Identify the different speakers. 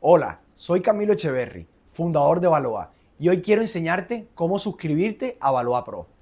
Speaker 1: Hola, soy Camilo Echeverry, fundador de Valoa, y hoy quiero enseñarte cómo suscribirte a Valoa Pro.